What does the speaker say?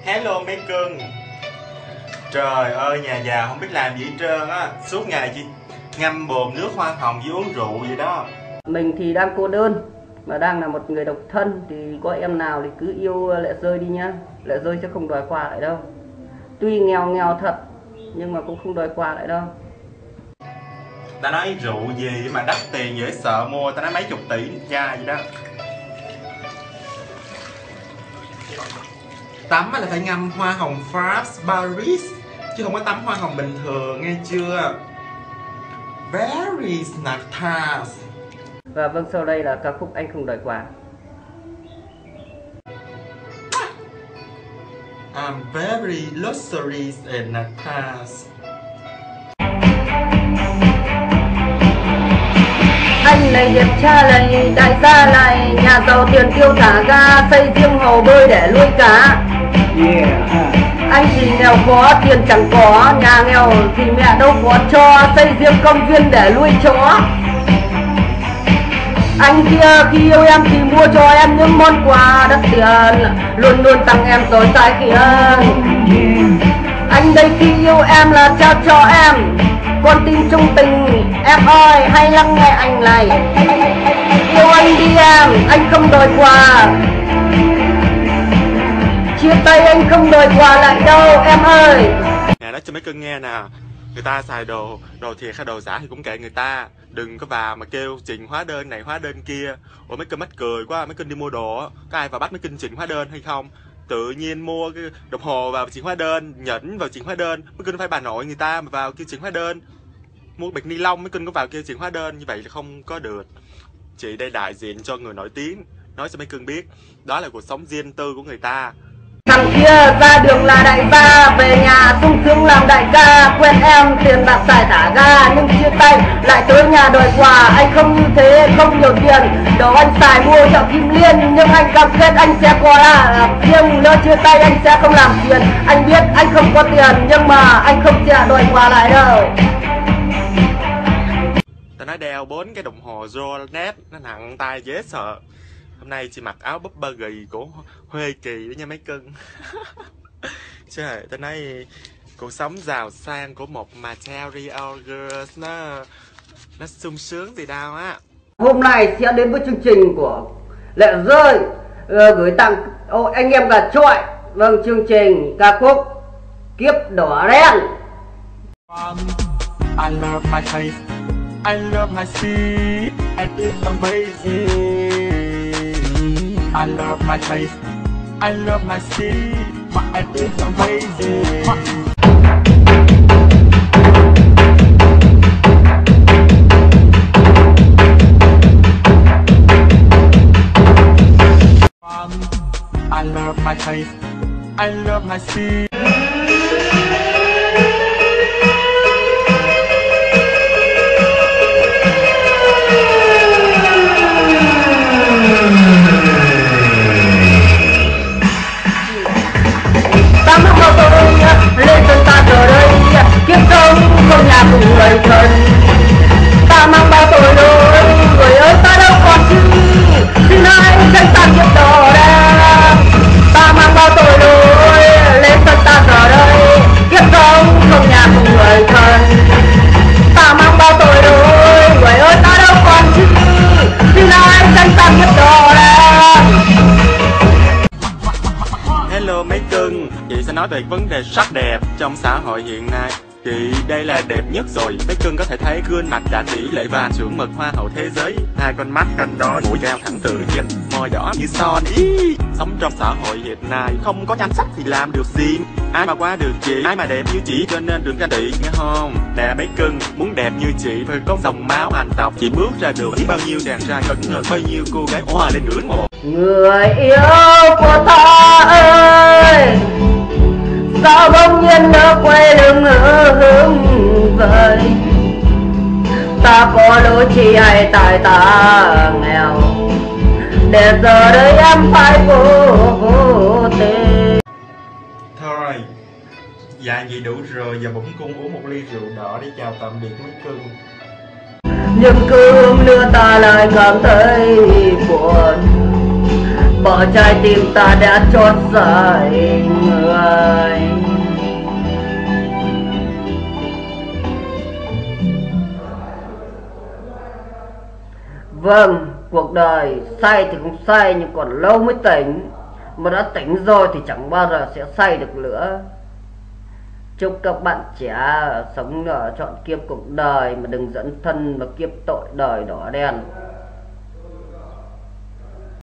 Hello mấy cưng. Trời ơi, nhà già không biết làm gì hết trơn á. Suốt ngày chỉ ngâm bồn nước hoa hồng với uống rượu vậy đó. Mình thì đang cô đơn, mà đang là một người độc thân. Thì có em nào thì cứ yêu Lệ Rơi đi nhá. Lệ Rơi sẽ không đòi quà lại đâu. Tuy nghèo thật, nhưng mà cũng không đòi quà lại đâu. Ta nói rượu gì mà đắt tiền dễ sợ mua. Ta nói mấy chục tỷ chai vậy đó. Tắm là phải ngâm hoa hồng Pháp Paris, chứ không có tắm hoa hồng bình thường, nghe chưa? Very Natas. Và vâng, sau đây là ca khúc Anh Không Đòi Quà. I'm very luxurious and Natas. Anh này đẹp trai này, đại gia này, nhà giàu tiền tiêu thả ga, xây riêng hồ bơi để nuôi cá. Anh thì nghèo có, tiền chẳng có, nhà nghèo thì mẹ đâu có cho, xây riêng công viên để nuôi chó. Anh kia khi yêu em thì mua cho em những món quà đắt tiền, luôn luôn tặng em rồi tại kia. Anh đây khi yêu em là trao cho em con tim trung tình, em ơi hãy lắng nghe anh này. Yêu anh đi em, anh không đòi quà. Chia tay anh không đòi quà lại đâu em ơi. Nè, nói cho mấy cưng nghe nè. Người ta xài đồ thiệt hay đồ giả thì cũng kệ người ta. Đừng có vào mà kêu trình hóa đơn này hóa đơn kia. Ủa mấy cưng mắc cười quá, mấy cưng đi mua đồ á, có ai vào bắt mấy cưng trình hóa đơn hay không? Tự nhiên mua cái đồng hồ vào trình hóa đơn, nhẫn vào trình hóa đơn, mấy cưng phải bà nội người ta mà vào kêu trình hóa đơn. Mua bịch ni lông mấy cưng có vào kêu trình hóa đơn, như vậy là không có được. Chị đây đại diện cho người nổi tiếng, nói cho mấy cưng biết đó là cuộc sống riêng tư của người ta. Thằng kia ra đường là đại gia, về nhà sung sướng làm đại ca. Quen em tiền bạc xài thả ga, nhưng chia tay lại tới nhà đòi quà. Anh không như thế, không nhiều tiền, đồ anh xài mua chợ Kim Liên, nhưng anh cam kết anh sẽ có là riêng. Lỡ chia tay anh sẽ không làm phiền. Anh biết anh không có tiền, nhưng mà anh không sẽ đòi quà lại đâu. Ta nói đeo 4 cái đồng hồ Rolex nó nặng tay dễ sợ. Hôm nay chị mặc áo búp bơ gầy của Huê Kỳ đó nha mấy cưng. Trời, ta nói cuộc sống giàu sang của một material girls nó sung sướng gì đâu á. Hôm nay sẽ đến với chương trình của Lệ Rơi, gửi tặng anh em gà trọi. Vâng, chương trình ca khúc Kiếp Đỏ Đen. I love my face, I love my seat, and it's amazing. I love my face, I love my seat, and it's amazing. I love my face, I love my seat. Ta mong bao tôi lên chân ta giờ đây, kiếp sống không nhà cùng người thân. Ta mang bao tội lỗi, người ơi ta đâu còn chi, xin hãy tránh ta kiếp đỏ đen. Ta mang bao tội lỗi, lên chân ta giờ đây, kiếp sống không nhà cùng người thân. Ta mang bao tội lỗi, người ơi ta đâu còn chi, xin hãy tránh ta kiếp đỏ đen. Hello mấy cưng, chị sẽ nói về vấn đề sắc đẹp trong xã hội hiện nay. Chị đây là đẹp nhất rồi, mấy cưng có thể thấy gương mặt đã tỷ lệ vàng chuẩn mực hoa hậu thế giới. Hai con mắt canh đó, mũi cao thẳng tự nhiên, môi đỏ như son ý. Sống trong xã hội hiện nay, không có nhan sắc thì làm được gì. Ai mà qua được chị, ai mà đẹp như chị, cho nên đừng ganh tị nghe không. Nè mấy cưng, muốn đẹp như chị phải có dòng máu hành tộc. Chị bước ra đường biết bao nhiêu chàng trai cẩn thận, bao nhiêu cô gái hoa lên ngưỡng mộ. Người yêu của ta ơi, sao bỗng nhiên nó quay lưng hướng về. Ta có lỗi chi hay tại ta nghèo, để giờ đây em phải vô tình. Thôi, dạ vậy đủ rồi, giờ bỗng cung uống một ly rượu đỏ để chào tạm biệt mấy cưng. Nhưng cơm đưa ta lại cảm thấy buồn. Bỏ trái tim ta đã chót rời người. Vâng, cuộc đời say thì không say nhưng còn lâu mới tỉnh. Mà đã tỉnh rồi thì chẳng bao giờ sẽ say được nữa. Chúc các bạn trẻ sống ở trọn kiếp cuộc đời mà đừng dẫn thân vào kiếp tội đời đỏ đen.